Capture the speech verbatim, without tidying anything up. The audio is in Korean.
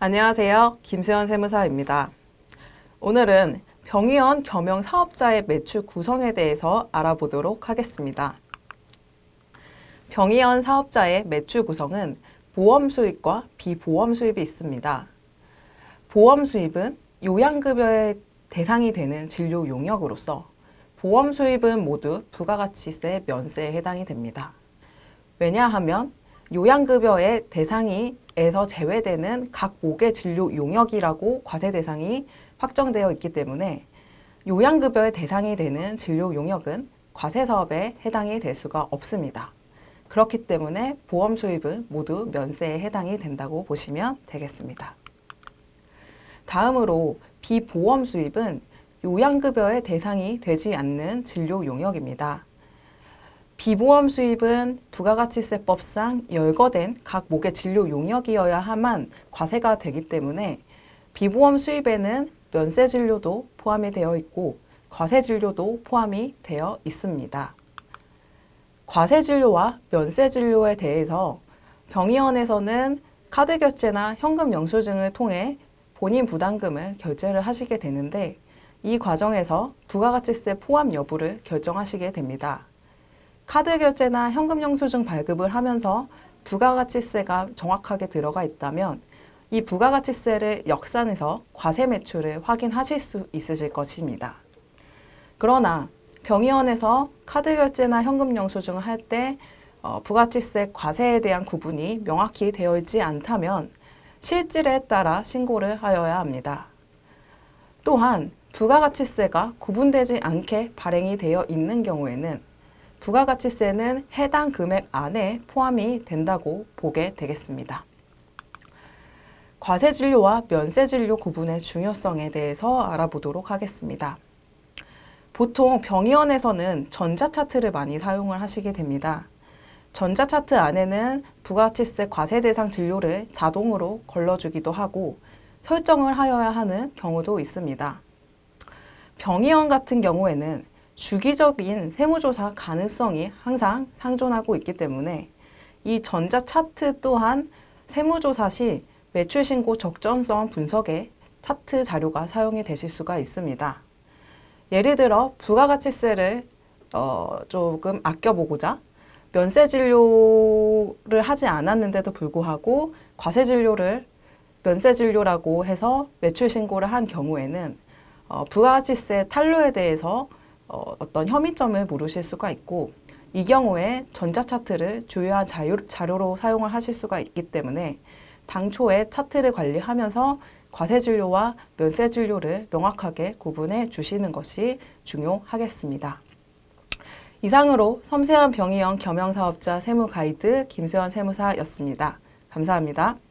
안녕하세요. 김세현 세무사입니다. 오늘은 병의원 겸용 사업자의 매출 구성에 대해서 알아보도록 하겠습니다. 병의원 사업자의 매출 구성은 보험 수입과 비보험 수입이 있습니다. 보험 수입은 요양급여의 대상이 되는 진료 용역으로서 보험 수입은 모두 부가가치세 면세에 해당이 됩니다. 왜냐하면 요양급여의 대상에서 제외되는 각 목의 진료 용역이라고 과세 대상이 확정되어 있기 때문에 요양급여의 대상이 되는 진료 용역은 과세 사업에 해당이 될 수가 없습니다. 그렇기 때문에 보험 수입은 모두 면세에 해당이 된다고 보시면 되겠습니다. 다음으로 비보험 수입은 요양급여의 대상이 되지 않는 진료 용역입니다. 비보험 수입은 부가가치세법상 열거된 각 목의 진료 용역이어야만 과세가 되기 때문에 비보험 수입에는 면세 진료도 포함이 되어 있고 과세 진료도 포함이 되어 있습니다. 과세 진료와 면세 진료에 대해서 병의원에서는 카드 결제나 현금 영수증을 통해 본인 부담금을 결제를 하시게 되는데 이 과정에서 부가가치세 포함 여부를 결정하시게 됩니다. 카드 결제나 현금 영수증 발급을 하면서 부가가치세가 정확하게 들어가 있다면 이 부가가치세를 역산해서 과세 매출을 확인하실 수 있으실 것입니다. 그러나 병의원에서 카드 결제나 현금 영수증을 할 때 어, 부가가치세 과세에 대한 구분이 명확히 되어 있지 않다면 실질에 따라 신고를 하여야 합니다. 또한 부가가치세가 구분되지 않게 발행이 되어 있는 경우에는 부가가치세는 해당 금액 안에 포함이 된다고 보게 되겠습니다. 과세 진료와 면세 진료 구분의 중요성에 대해서 알아보도록 하겠습니다. 보통 병의원에서는 전자차트를 많이 사용을 하시게 됩니다. 전자차트 안에는 부가가치세 과세 대상 진료를 자동으로 걸러주기도 하고 설정을 하여야 하는 경우도 있습니다. 병의원 같은 경우에는 주기적인 세무조사 가능성이 항상 상존하고 있기 때문에 이 전자차트 또한 세무조사 시 매출신고 적정성 분석에 차트 자료가 사용이 되실 수가 있습니다. 예를 들어 부가가치세를 어, 조금 아껴보고자 면세 진료를 하지 않았는데도 불구하고 과세 진료를 면세 진료라고 해서 매출 신고를 한 경우에는 어, 부가가치세 탄로에 대해서 어, 어떤 혐의점을 물으실 수가 있고 이 경우에 전자차트를 주요한 자유, 자료로 사용을 하실 수가 있기 때문에 당초에 차트를 관리하면서 과세 진료와 면세 진료를 명확하게 구분해 주시는 것이 중요하겠습니다. 이상으로 섬세한 병의원 겸용사업자 세무 가이드 김세현 세무사였습니다. 감사합니다.